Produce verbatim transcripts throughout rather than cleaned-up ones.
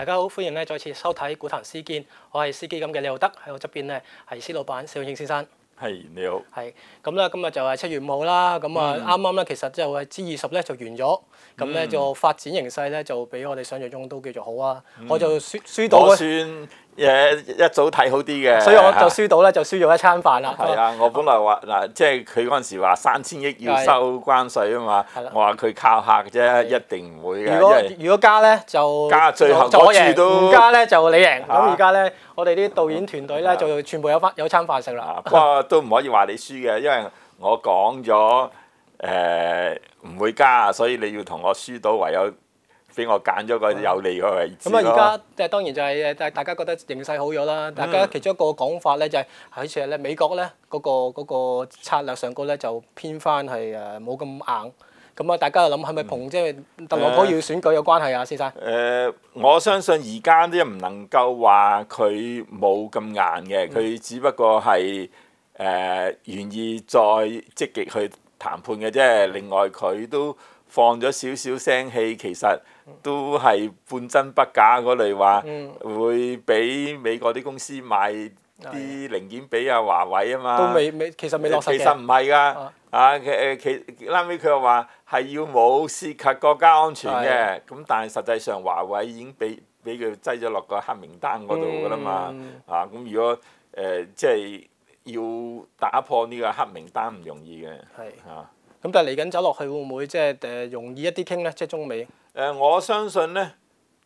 大家好，歡迎咧再次收睇股壇思堅，我係思基金嘅李浩德，喺我側邊咧係施老闆邵永慶先生。 係你好。 係咁咧，今日就係七月五號啦。咁啊，啱啱咧其實就係 G 二十咧就完咗，咁咧就發展形勢咧就比我哋想象中都叫做好啊。我就輸輸到。 我算誒一早睇好啲嘅。 所以我就輸到咧，就輸咗一餐飯啦。 係啊，我本來話嗱，即係佢嗰陣時話三千億要收關稅啊嘛，我話佢靠客啫，一定唔會嘅。 如果如果加咧就加最後就我贏， 都唔加咧就你贏。咁而家咧，我哋啲導演團隊咧就全部有翻有餐飯食啦。 不過都唔可以話你輸嘅，因為我講咗誒唔會加，所以你要同我輸到，唯有俾我揀咗個有利嘅位置。 咁啊，而家即係當然就係誒，大大家覺得形勢好咗啦。大家其中一個講法咧就係好似係咧美國咧嗰個嗰個策略上高咧就偏翻係誒冇咁硬。咁啊，大家就諗係咪同即係特朗普要選舉有關係啊，先生？ 誒，我相信而家啲唔能夠話佢冇咁硬嘅，佢只不過係誒願意再積極去談判嘅啫。另外佢都放咗少少聲氣，其實都係半真不假嗰類話，會俾美國啲公司賣啲零件俾阿華為啊嘛。 都未未，其實未落實嘅。 其實唔係㗎。啊，誒其拉尾佢又話係要冇涉及國家安全嘅，咁但係實際上華為已經俾俾佢擠咗落個黑名單嗰度㗎啦嘛。嗯、啊，咁如果誒、呃、即係要打破呢個黑名單唔容易嘅。係啊。 咁但係嚟緊走落去會唔會即係誒容易一啲傾咧？即係中美。誒、 呃，我相信咧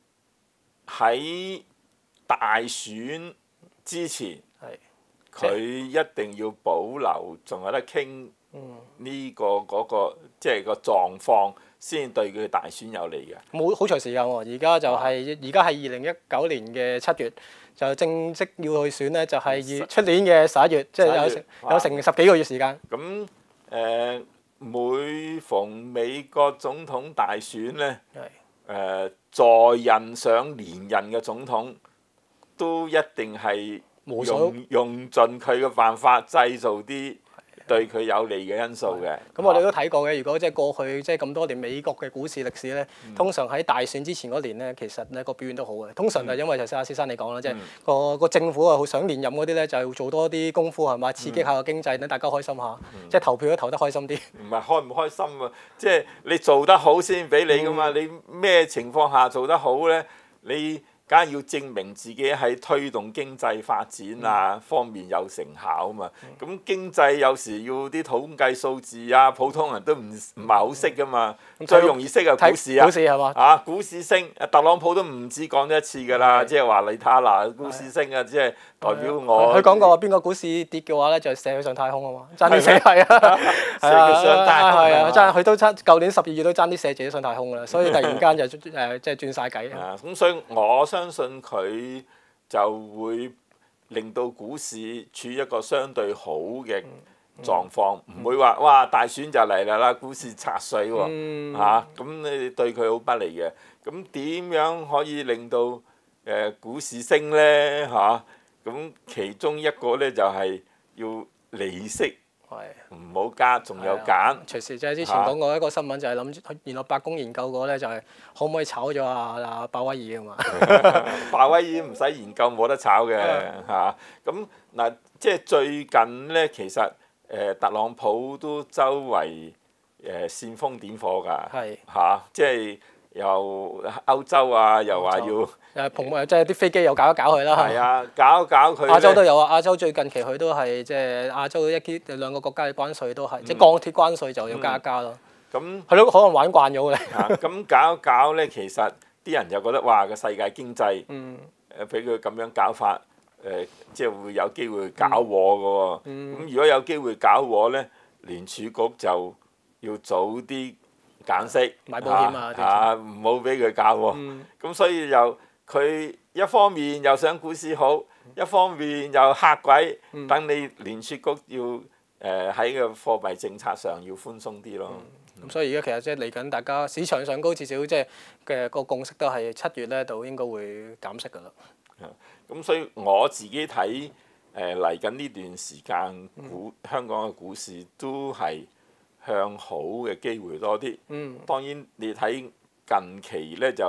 喺大選之前，佢一定要保留，仲有得傾。呢、這個嗰、那個即係個狀況，先對佢大選有利嘅。 冇好長時間喎，而家就係而家係二零一九年嘅七月，就正式要去選咧，就係出年嘅十一月，即係有成有成十幾個月時間。 咁誒、呃，每逢美國總統大選咧，誒、呃、在任想連任嘅總統，都一定係用用盡佢嘅辦法製造啲對佢有利嘅因素嘅。 咁我哋都睇過嘅。如果即係過去即係咁多年美國嘅股市歷史咧，嗯、通常喺大選之前嗰年咧，其實咧個表現都好嘅。通常就因為就係阿先生你講啦，即係、嗯、個個政府啊好想連任嗰啲咧，就係做多啲功夫係嘛，刺激下個經濟，等大家開心下，嗯、即係投票都投得開心啲。 唔係開唔開心啊？即係你做得好先俾你噶嘛。嗯、你咩情況下做得好咧？你梗係要證明自己喺推動經濟發展啊、嗯、方面有成效啊嘛。咁、嗯、經濟有時要啲統計數字啊，普通人都唔唔係好識噶嘛。嗯、最容易識嘅股市啊， 股市係嘛？ 啊，股市升，特朗普都唔止講咗一次㗎啦，即係話你睇下嗱，股市升啊，即係代表我。 佢講過邊個股市跌嘅話咧，就射佢上太空啊嘛，爭啲射係啊， 射佢上太空係啊，爭佢都差，舊年十二月都爭啲射自己上太空㗎啦，所以突然間就誒即係轉晒計。 啊，咁所以我相信佢就會令到股市處於一個相對好嘅狀況，唔、嗯、會話哇大選就嚟啦啦，股市拆水喎、嗯、啊，咁你對佢好不利嘅。咁點樣可以令到誒、呃、股市升咧嚇？咁、啊、其中一個咧就係、是、要利息。唔好加，仲有減。 隨時即係之前講過一個新聞，就係諗住原來白宮研究過咧，就係可唔可以炒咗阿阿鮑威爾啊嘛？ 鮑威爾唔使研究，冇得炒嘅嚇。咁嗱，即係最近咧，其實誒、呃、特朗普都周圍誒煽風點火㗎。係嚇是、啊，即係又歐洲啊，又話要。 誒蓬即係啲飛機又搞一搞佢啦。 係啊，搞一搞佢。 亞洲都有啊，亞洲最近期佢都係即係亞洲一啲兩個國家嘅關稅都係，嗯、即係鋼鐵關稅就要加一加咯。咁係咯，可能玩慣咗嘅。 咁搞一搞咧，其實啲人就覺得哇，個世界經濟誒俾佢咁樣搞法，誒、呃、即係會有機會搞禍嘅喎。咁、嗯嗯、如果有機會搞禍咧，聯儲局就要早啲減息， 買保險啊， 啊唔好俾佢搞喎。咁、嗯、所以又。佢一方面又想股市好，一方面又嚇鬼，等你聯儲局要誒喺個貨幣政策上要寬鬆啲咯。 咁、嗯、所以而家其實即係嚟緊，大家市場上高至少即係嘅個共識都係七月咧度應該會減息㗎啦。 咁所以我自己睇誒嚟緊呢段時間股、嗯、香港嘅股市都係向好嘅機會多啲。嗯、當然你睇近期咧就。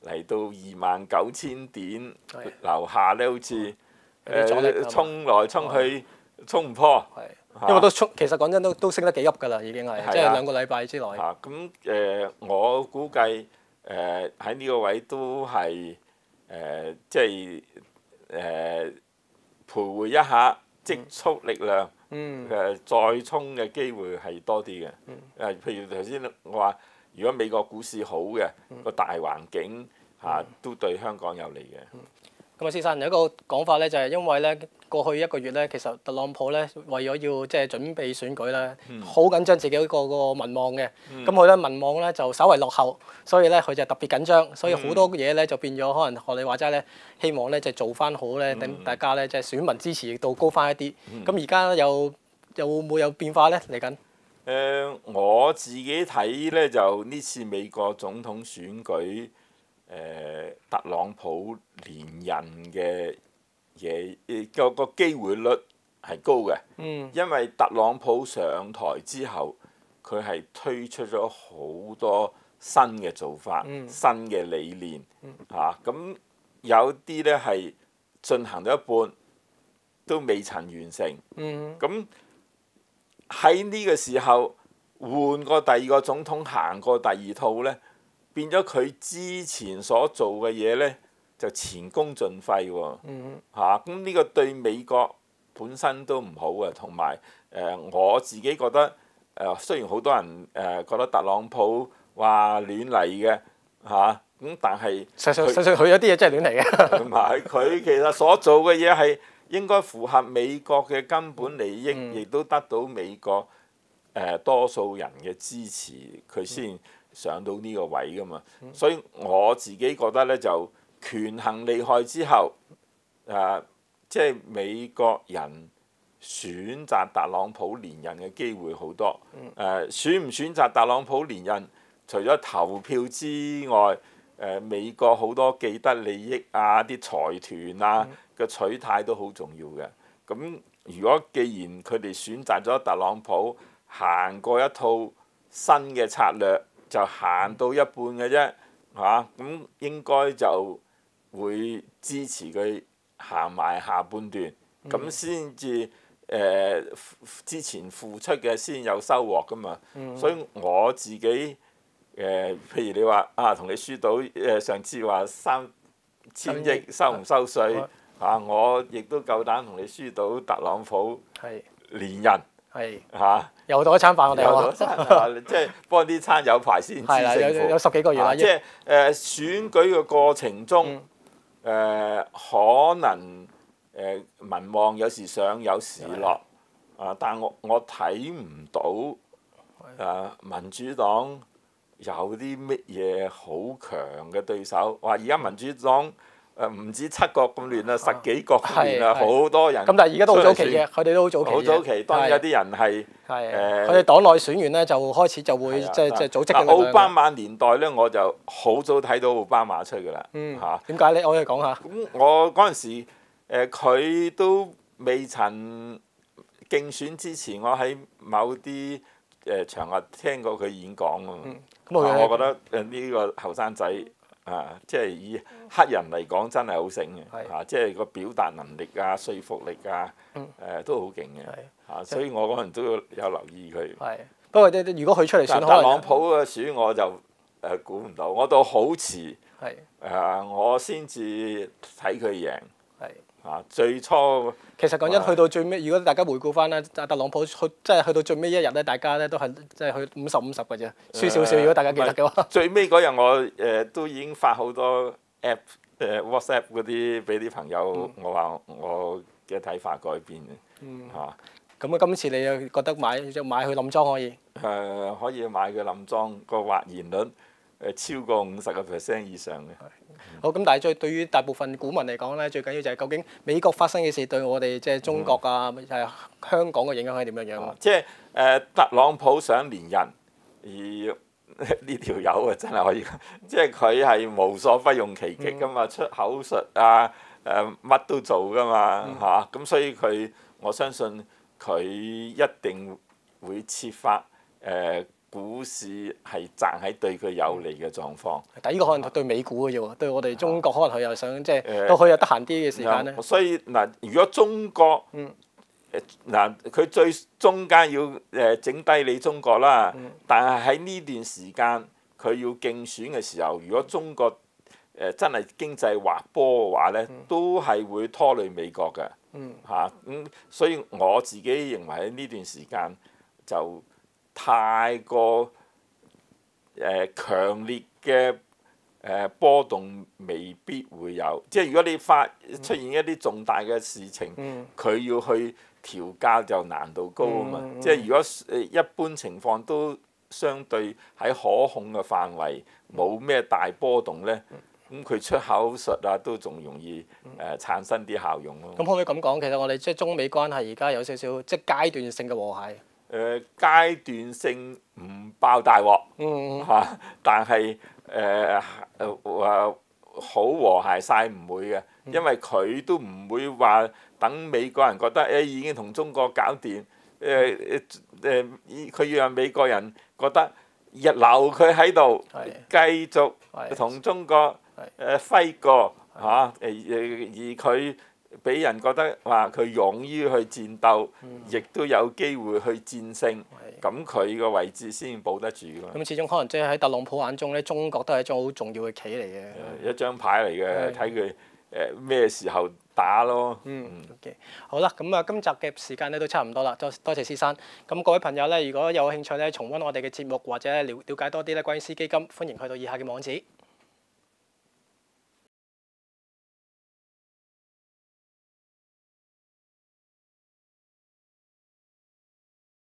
嚟到二萬九千點係樓下咧，好似有啲阻力誒衝來衝去衝唔破。 係，因為都衝，其實講真都都升得幾噏㗎啦，已經係， 係啊即係兩個禮拜之內。 嚇咁誒，我估計誒喺呢個位都係誒、呃，即係誒徘徊一下，積蓄力量。 嗯。 誒、呃、再衝嘅機會係多啲嘅。誒、呃，譬如頭先我話，如果美國股市好嘅，個、嗯、大環境嚇、啊、都對香港有利嘅。 咁啊，先生有一個講法咧，就係因為咧過去一個月咧，其實特朗普咧為咗要即係準備選舉咧，好、嗯、緊張自己個個民望嘅。咁佢咧民望咧就稍為落後，所以咧佢就特別緊張，所以好多嘢咧就變咗可能學你話齋咧，希望咧就做翻好咧，等大家咧即係選民支持度高翻一啲。咁而家有有會唔會有變化咧嚟緊？誒、 呃，我自己睇咧就呢次美國總統選舉。誒、呃、特朗普連任嘅嘢個個機會率係高嘅。 嗯、 因為特朗普上台之後，佢係推出咗好多新嘅做法、嗯、新嘅理念嚇。咁、嗯啊、有啲咧係進行到一半都未曾完成。咁喺呢個時候換過第二個總統，行過第二套咧。變咗佢之前所做嘅嘢咧，就前功盡廢喎、哦。嚇、嗯，咁呢、啊、個對美國本身都唔好啊。同埋誒，我自己覺得誒、呃，雖然好多人誒、呃、覺得特朗普話亂嚟嘅嚇，咁、啊、但係實實實佢有啲嘢真係亂嚟嘅。 同埋佢其實所做嘅嘢係應該符合美國嘅根本利益，亦、嗯、都得到美國誒、呃、多數人嘅支持，佢先上到呢個位㗎嘛，嗯、所以我自己覺得咧就權衡利害之後，誒、呃、即係美國人選擇特朗普連任嘅機會好多。誒、 嗯呃、選唔選擇特朗普連任，除咗投票之外，誒、呃、美國好多既得利益啊、啲財團啊嘅、嗯、取態都好重要嘅。咁如果既然佢哋選擇咗特朗普，行過一套新嘅策略，就行到一半嘅啫，嚇，咁應該就會支持佢行埋下半段，咁先至誒之前付出嘅先有收穫噶嘛。嗯、所以我自己誒、呃，譬如你話啊，同你輸到誒、呃、上次話三千億收唔收稅嚇、啊，我亦都夠膽同你輸到特朗普連任。係嚇， 又到一餐飯我哋喎，即係幫啲餐有排先知勝負。 有十幾個月啦。 即係誒選舉嘅過程中，誒可能誒民望有時上有時落，啊！但我我睇唔到誒民主黨有啲乜嘢好強嘅對手。話而家民主黨誒唔止七個咁亂啦，十幾個咁亂啦，好多人。 咁但係而家都好早期嘅，佢哋都好早期。 好早期，當然有啲人係誒，佢哋黨內選完咧就開始就會即係即係組織嘅力量。 奧巴馬年代咧，我就好早睇到奧巴馬出㗎啦。 嗯。 嚇？ 點解咧？我可以講下。 咁我嗰陣時誒，佢都未曾競選之前，我喺某啲誒場合聽過佢演講啊。嗯。咁我覺得誒呢個後生仔。啊！即係以黑人嚟講，真係好醒嘅嚇，即係個表達能力啊、說服力啊，誒、呃、都好勁嘅嚇，所以我嗰陣都有留意佢。 係，不過如果佢出嚟選， 特朗普嘅選我就誒估唔到，我到好遲誒、呃，我先至睇佢贏。係嚇、啊，最初其實講真，去到最尾，如果大家回顧翻咧，特朗普去即係去到最尾一日咧，大家咧都係即係去五十五十嘅啫，輸少少。如果大家記得嘅話， 最尾嗰日我誒、呃、都已經發好多 app 誒、呃、WhatsApp 嗰啲俾啲朋友，嗯、我話我嘅睇法改變嘅嚇。咁、 嗯、啊，今次你又覺得買就買去冧莊可以？誒、 呃，可以買佢冧莊，個或然率誒超過五十個 percent 以上嘅。 好，咁但係最對於大部分股民嚟講咧，最緊要就係究竟美國發生嘅事對我哋即係中國啊，係、嗯、香港嘅影響係點樣樣、啊？ 即係誒特朗普想連任，而呢條友啊真係可以，即係佢係無所不用其極噶嘛，嗯、出口術啊，誒、呃、乜都做噶嘛嚇，咁、嗯啊、所以佢我相信佢一定會設法誒股市係站喺對佢有利嘅狀況。 但係呢個可能對美股嘅啫喎，對我哋中國可能佢又想即係誒都可以有得閒啲嘅時間咧。 所以嗱，如果中國嗱佢最中間要誒整低你中國啦，但係喺呢段時間佢要競選嘅時候，如果中國誒真係經濟滑坡嘅話咧，都係會拖累美國嘅嚇。咁、 嗯啊嗯、所以我自己認為喺呢段時間就太過誒、呃、強烈嘅誒、呃、波動未必會有。即係如果你發出現一啲重大嘅事情，佢、嗯、要去調校就難度高啊嘛。嗯、即係如果誒一般情況都相對喺可控嘅範圍，冇咩大波動咧。咁佢、嗯、出口術啊，都仲容易誒、呃、產生啲效用咯。 咁、嗯、可唔可以咁講？其實我哋即係中美關係而家有少少即係階段性嘅和諧。誒、 呃、階段性唔爆大鑊嚇、 嗯啊，但係誒話好和諧晒唔會嘅，因為佢都唔會話等美國人覺得誒、欸、已經同中國搞掂誒誒誒，佢要讓美國人覺得日留佢喺度， 係繼續同中國。誒揮過嚇誒誒，而佢俾人覺得話佢勇於去戰鬥，亦、嗯、都有機會去戰勝，咁佢個位置先保得住㗎。 咁始終可能即係喺特朗普眼中咧，中國都係一張好重要嘅棋嚟嘅。 一張牌嚟嘅，睇佢誒咩時候打咯。 嗯，OK，好啦，咁啊，今集嘅時間咧都差唔多啦，多多謝施生。咁各位朋友咧，如果有興趣咧，重溫我哋嘅節目或者了了解多啲咧關於私基金，歡迎去到以下嘅網址。